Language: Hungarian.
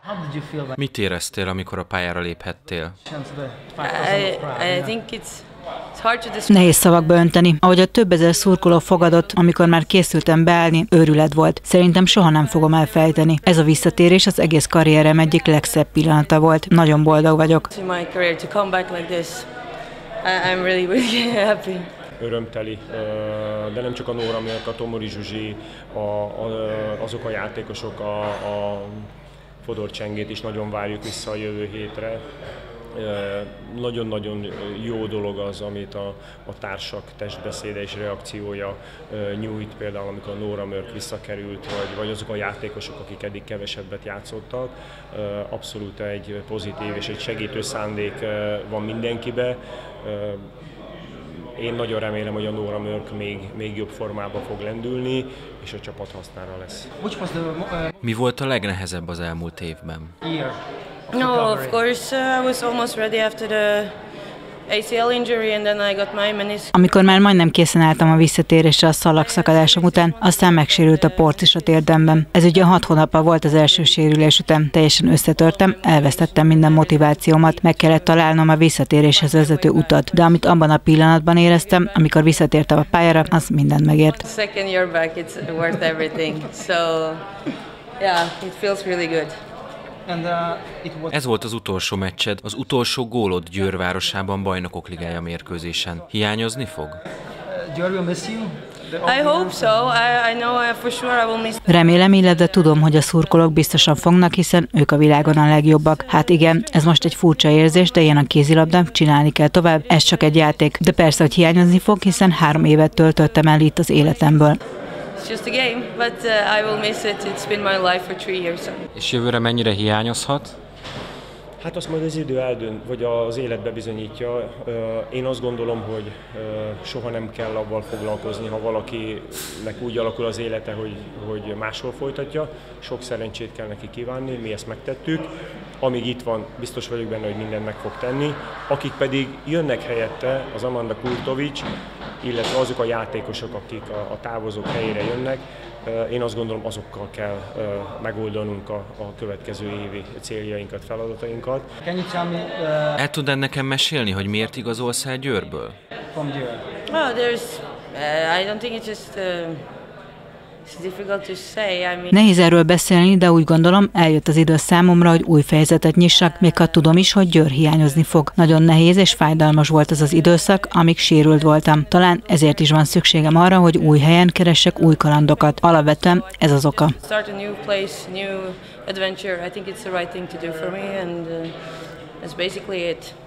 Mit éreztél, amikor a pályára léphettél? Nehéz szavakba önteni. Ahogy a több ezer szurkoló fogadott, amikor már készültem beállni, őrület volt. Szerintem soha nem fogom elfelejteni. Ez a visszatérés az egész karrierem egyik legszebb pillanata volt. Nagyon boldog vagyok. Örömteli, de nem csak a Nóra miatt, a Tomori Zsuzsi, azok a játékosok, a Fodor Csengét is nagyon várjuk vissza a jövő hétre. Nagyon-nagyon jó dolog az, amit a társak testbeszéde és reakciója nyújt, például amikor a Nóra Mörk visszakerült, vagy azok a játékosok, akik eddig kevesebbet játszottak. Abszolút egy pozitív és egy segítő szándék van mindenkibe. Én nagyon remélem, hogy a Nóra Mörk még jobb formába fog lendülni, és a csapat hasznára lesz. Mi volt a legnehezebb az elmúlt évben? No, of course, I was almost ready after the ACL injury, and then I got my meniscus. Amikor már majdnem készen álltam a visszatérésre a szalagszakadásom után, aztán megsérült a porc a térdemben. Ez ugye 6 hónappal volt az első sérülés után. Teljesen összetörtem, elvesztettem minden motivációmat, meg kellett találnom a visszatéréshez vezető utat. De amit abban a pillanatban éreztem, amikor visszatértem a pályára, az mindent megért. Second year back, it's worth everything. So, yeah, it feels really good. Ez volt az utolsó meccsed, az utolsó gólod Győr városában Bajnokok Ligája mérkőzésen. Hiányozni fog? I hope so. I know for sure I will miss. Remélem, illetve tudom, hogy a szurkolók biztosan fognak, hiszen ők a világon a legjobbak. Hát igen, ez most egy furcsa érzés, de ilyen a kézilabda, csinálni kell tovább, ez csak egy játék. De persze, hogy hiányozni fog, hiszen 3 évet töltöttem el itt az életemből. It's just a game, but I will miss it. It's been my life for 3 years. És jövőre mennyire hiányozhat? Hát azt majd az idő eldönt, vagy az élet bebizonyítja. Én azt gondolom, hogy soha nem kell avval foglalkozni, ha valakinek úgy alakul az élete, hogy máshol folytatja. Sok szerencsét kell neki kívánni, mi ezt megtettük. Amíg itt van, biztos vagyok benne, hogy mindent meg fog tenni. Akik pedig jönnek helyette, az Amanda Kurtovics, illetve azok a játékosok, akik a távozók helyére jönnek, én azt gondolom, azokkal kell megoldanunk a következő évi céljainkat, feladatainkat. El tudnád nekem mesélni, hogy miért igazolsz el Győrből? I don't think it's just it's difficult to say. I mean, nehéz erről beszélni, de úgy gondolom, eljött az idő számomra, hogy új fejezetet nyissak, még ha tudom is, hogy Győr hiányozni fog. Nagyon nehéz és fájdalmas volt az időszak, amíg sérült voltam. Talán ezért is van szükségem arra, hogy új helyen keressek új kalandokat. Alapvetően ez az oka. Start a new place, new adventure. I think it's the right thing to do for me, and that's basically it.